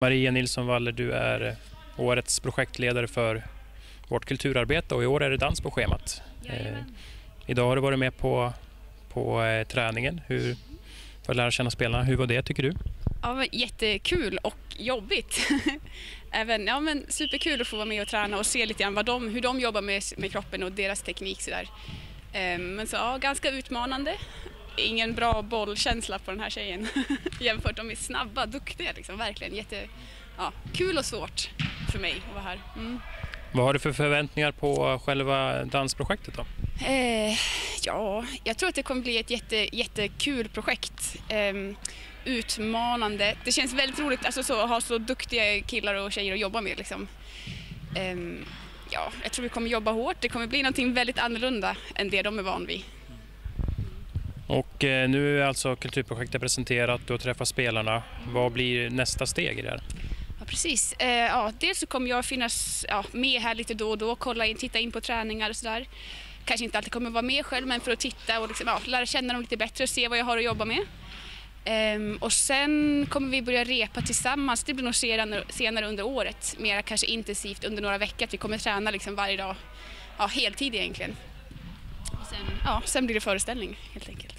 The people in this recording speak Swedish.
Maria Nilsson Waller, du är årets projektledare för vårt kulturarbete och i år är det dans på schemat. Idag har du varit med på träningen för att lära känna spelarna. Hur var det tycker du? Ja, jättekul och jobbigt. Superkul att få vara med och träna och se lite grann hur de jobbar med kroppen och deras teknik. Ganska utmanande. Ingen bra bollkänsla på den här tjejen jämfört. De är snabba, duktiga liksom, verkligen kul och svårt för mig att vara här. Vad har du för förväntningar på själva dansprojektet då? Jag tror att det kommer bli ett jättekul projekt. Utmanande. Det känns väldigt roligt att ha så duktiga killar och tjejer att jobba med liksom. Jag tror vi kommer jobba hårt. Det kommer bli någonting väldigt annorlunda än det de är van vid. Och nu är alltså kulturprojektet presenterat och träffar spelarna. Vad blir nästa steg i det här? Ja, precis. Dels så kommer jag finnas med här lite då och då, titta in på träningar och sådär. Kanske inte alltid kommer vara med själv, men för att titta och lära känna dem lite bättre och se vad jag har att jobba med. Och sen kommer vi börja repa tillsammans. Det blir nog senare under året, mer kanske intensivt under några veckor. Att vi kommer träna liksom varje dag, heltid egentligen. Och sen blir det föreställning helt enkelt.